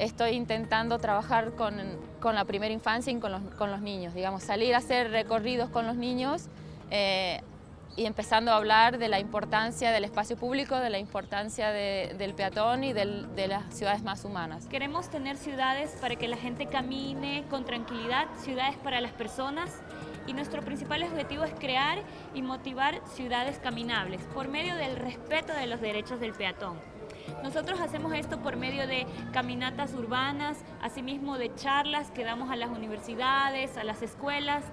estoy intentando trabajar con la primera infancia y con los niños, digamos, salir a hacer recorridos con los niños y empezando a hablar de la importancia del espacio público, de la importancia del peatón y de las ciudades más humanas. Queremos tener ciudades para que la gente camine con tranquilidad, ciudades para las personas, y nuestro principal objetivo es crear y motivar ciudades caminables por medio del respeto de los derechos del peatón. Nosotros hacemos esto por medio de caminatas urbanas, asimismo de charlas que damos a las universidades, a las escuelas.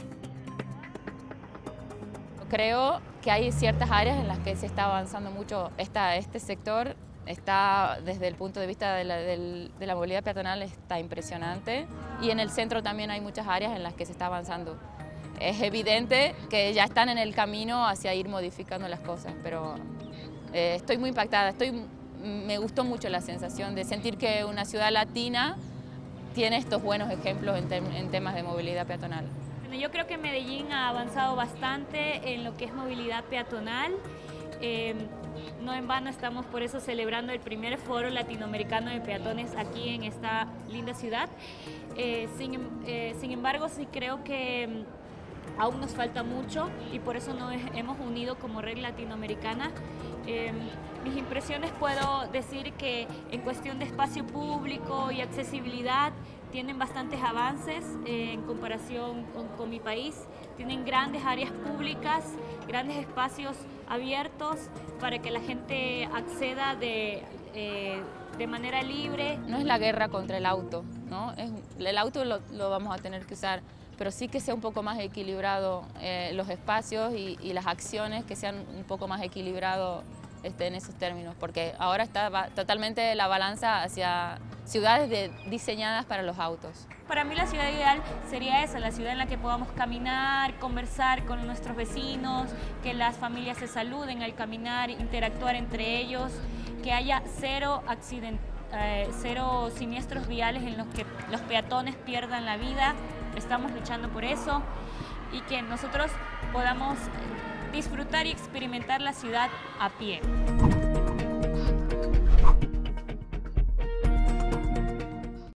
Creo que hay ciertas áreas en las que se está avanzando mucho. Este sector está, desde el punto de vista de la movilidad peatonal, está impresionante. Y en el centro también hay muchas áreas en las que se está avanzando. Es evidente que ya están en el camino hacia ir modificando las cosas, pero estoy muy impactada. Me gustó mucho la sensación de sentir que una ciudad latina tiene estos buenos ejemplos en temas de movilidad peatonal. Yo creo que Medellín ha avanzado bastante en lo que es movilidad peatonal. No en vano estamos por eso celebrando el primer foro latinoamericano de peatones aquí en esta linda ciudad. Sin embargo, sí creo que aún nos falta mucho y por eso nos hemos unido como Red Latinoamericana. Mis impresiones, puedo decir que en cuestión de espacio público y accesibilidad tienen bastantes avances en comparación con mi país. Tienen grandes áreas públicas, grandes espacios abiertos para que la gente acceda de manera libre. No es la guerra contra el auto, ¿no? El auto lo vamos a tener que usar, pero sí que sea un poco más equilibrado los espacios y las acciones, que sean un poco más equilibrados en esos términos, porque ahora está totalmente la balanza hacia ciudades diseñadas para los autos. Para mí la ciudad ideal sería esa, la ciudad en la que podamos caminar, conversar con nuestros vecinos, que las familias se saluden al caminar, interactuar entre ellos, que haya cero siniestros viales en los que los peatones pierdan la vida. Estamos luchando por eso y que nosotros podamos disfrutar y experimentar la ciudad a pie.